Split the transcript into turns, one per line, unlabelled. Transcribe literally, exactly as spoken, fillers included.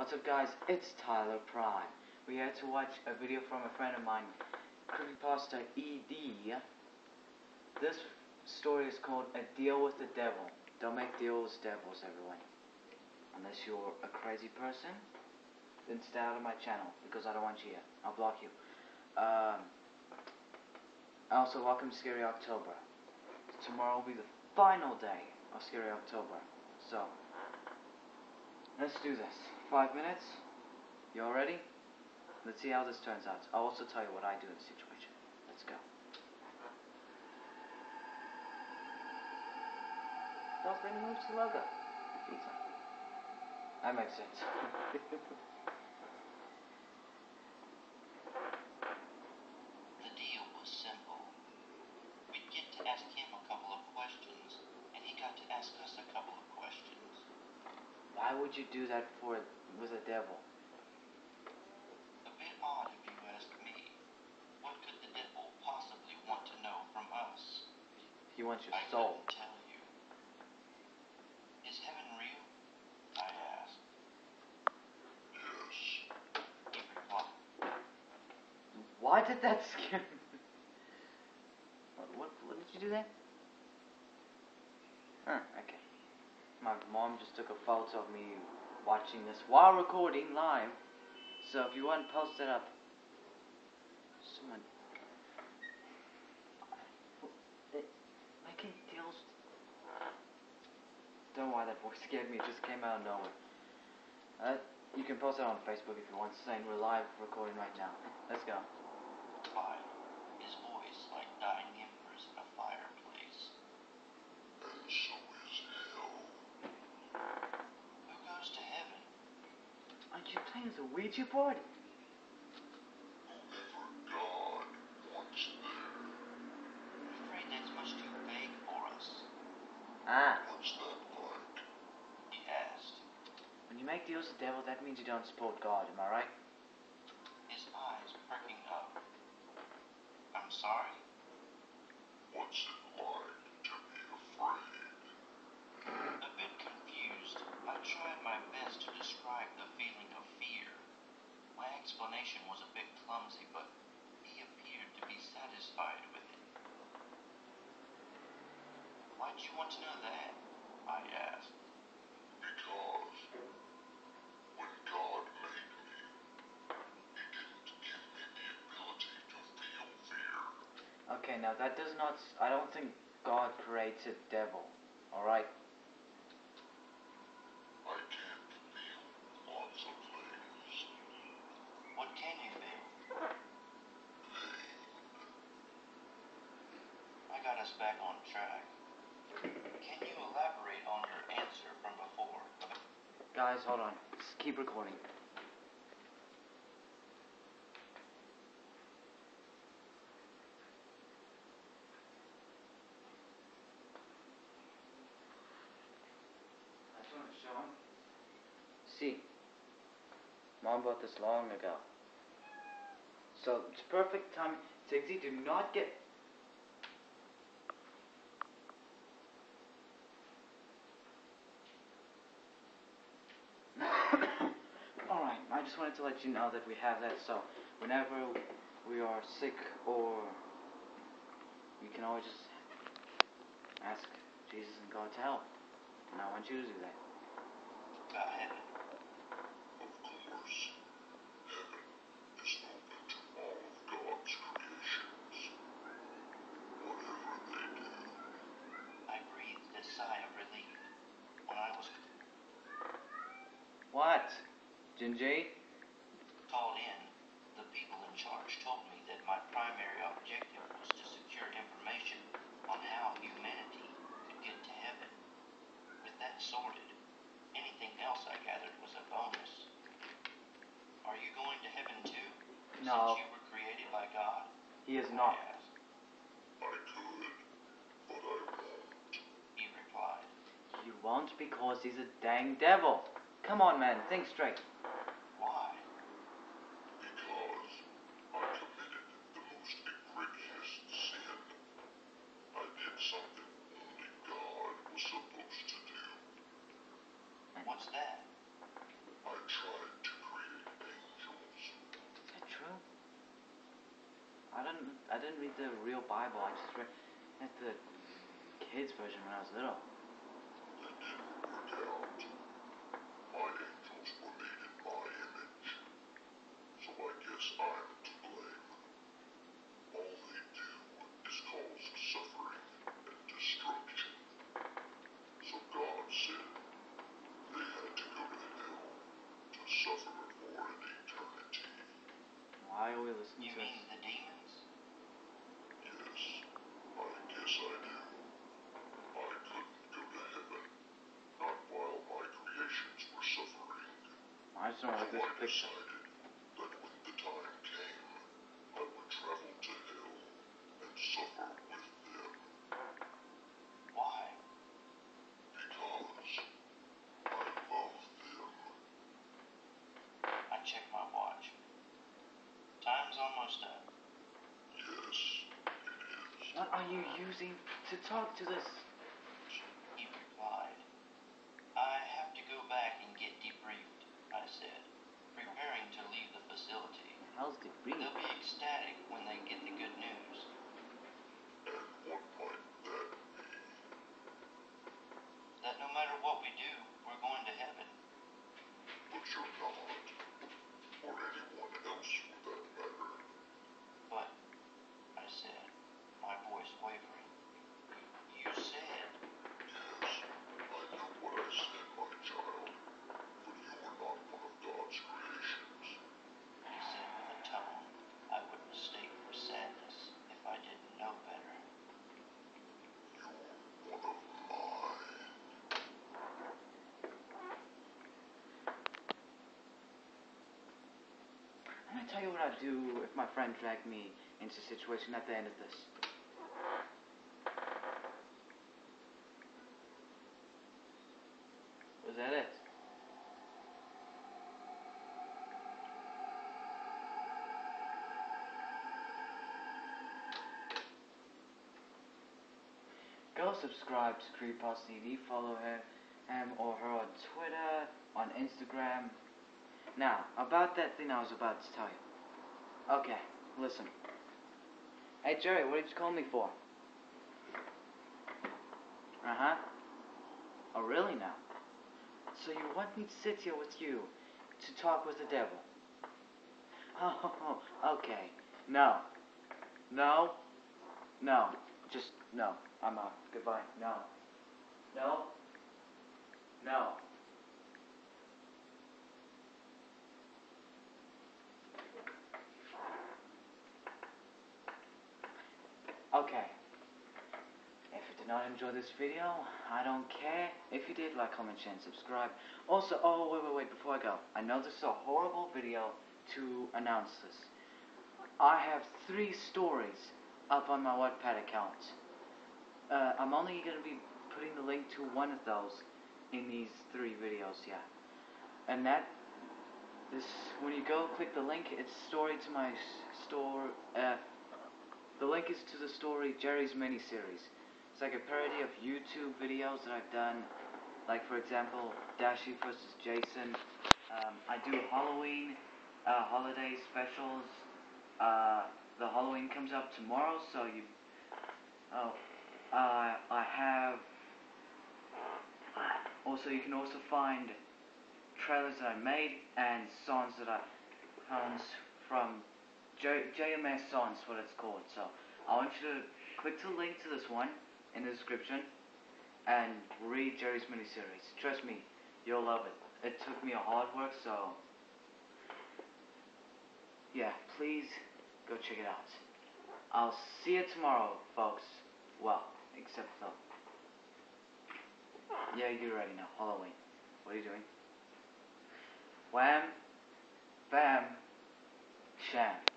What's up guys, it's Tyler Prime. We had to watch a video from a friend of mine, Creepypasta E D. This story is called A Deal with the Devil. Don't make deals with devils, everyone. Unless you're a crazy person, then stay out of my channel, because I don't want you here. I'll block you. Um, also, welcome to Scary October. Tomorrow will be the final day of Scary October. So, let's do this. Five minutes. You all ready? Let's see how this turns out. I'll also tell you what I do in the situation. Let's go. Don't let me move to the logo. Pizza. That makes sense.
The deal was simple. We'd get to ask him a couple of questions, and he got to ask us a couple of questions.
Why would you do that for with a devil?
A bit odd if you ask me. What could the devil possibly want to know from us?
He wants your
I
soul.
couldn't tell you. Is heaven real? I asked. Yes. He replied.
Why did that scare me? What, what, what did you do there? Huh, okay. My mom just took a photo of me watching this while recording live. So if you want to post it up, someone making deals. Don't know why that voice scared me. It just came out of nowhere. Uh, you can post it on Facebook if you want, saying we're live recording right now. Let's go.
Fine. His voice like dying embers in a fireplace. And so is hell. Who goes to heaven?
Aren't you playing as a Ouija board?
Whoever God wants there. I'm afraid that's much too vague for us.
Ah.
What's that like? He asked.
When you make deals with the devil, that means you don't support God, am I right?
His eyes perking up. I'm sorry? What's it like to be afraid? A bit confused, I tried my best to describe the feeling of fear. My explanation was a bit clumsy, but he appeared to be satisfied with it. Why'd you want to know that? I asked. Because when God made me, he didn't give me the ability to feel fear.
Okay, now that does not... I don't think God created devil, alright?
I can't feel lots of things. What can you feel? Pain. I got us back on track. Can you elaborate on your answer from before?
Guys, hold on. Just keep recording. I just want to show him. See, Mom bought this long ago. So, it's perfect time. Tigsy, do not get... Alright, I just wanted to let you know that we have that, so whenever we are sick or you can always just ask Jesus and God to help. And I want you to do that.
About heaven. Of course, heaven is open to all of God's creations. Whatever they do. I breathed a sigh of relief when I was
What? Jinjay?
called in. The people in charge told me that my primary objective was to secure information on how humanity could get to heaven. With that sorted, anything else I gathered was a bonus. Are you going to heaven too?
No.
Since you were created by God?
He is not.
I asked. I could, but I won't. He replied.
You won't because he's a dang devil. Come on, man, think straight.
Why? Because I committed the most egregious sin. I did something only God was supposed to do.
And
what's that? I tried
I didn't read the real Bible. I just read the kids version when I was little.
They didn't work out. My angels were made in my image, so I guess I'm to blame. All they do is cause suffering and destruction. So God said they had to go to hell to suffer for an eternity.
Why are we listening
You
to
mean
this?
the demons?
Yes, I guess I do. I couldn't go to heaven, not while my creations were suffering.
I just don't
So
like this
I
picture.
decided that when the time came, I would travel to hell and suffer with them.
Why?
Because I love them.
I checked my watch. Time's almost up.
Yes, it is.
What are you using to talk to this?
He replied, I have to go back and get debriefed, I said, preparing to leave the facility.
How's the breed?
They'll be ecstatic when they get the good news.
And what might that be?
That no matter what we do, we're going to heaven.
But you're not. Or anyone else for that matter.
But, I said, my voice wavering, you said,
Yes, I know what I said, my child. But you are not one of God's creations.
he said with a tone I would mistake for sadness if I didn't know better.
You're one of mine.
I'm gonna tell you what I'd do if my friend dragged me into a situation at the end of this. Was that it? Go subscribe to Creepypasta T V, follow her, him or her on Twitter, on Instagram. Now, about that thing I was about to tell you. Okay, listen. Hey Jerry, what did you call me for? Uh-huh. Oh, really now? So you want me to sit here with you to talk with the devil? Oh, okay. No. No. No. Just, no. I'm out. Goodbye. No. No. No. Okay. If you did not enjoy this video, I don't care. If you did, like, comment, share, and subscribe. Also, oh, wait, wait, wait, before I go. I know this is a horrible video to announce this. I have three stories up on my Wattpad account. Uh, I'm only going to be putting the link to one of those in these three videos, yeah. And that, this, when you go click the link, it's story to my store, uh, the link is to the story Jerry's Miniseries. It's like a parody of YouTube videos that I've done, like for example, Dashi versus Jason. Um, I do Halloween, uh, holiday specials. Uh, the Halloween comes up tomorrow, so you, oh, uh, I have, also you can also find trailers that I made and songs that I, songs from J JMS Songs, what it's called. So I want you to click the link to this one in the description and read Jerry's Miniseries. Trust me, you'll love it. It took me a hard work, so yeah, please go check it out. I'll see you tomorrow, folks. Well, except though. Yeah, you already know. Halloween. What are you doing? Wham, bam, sham.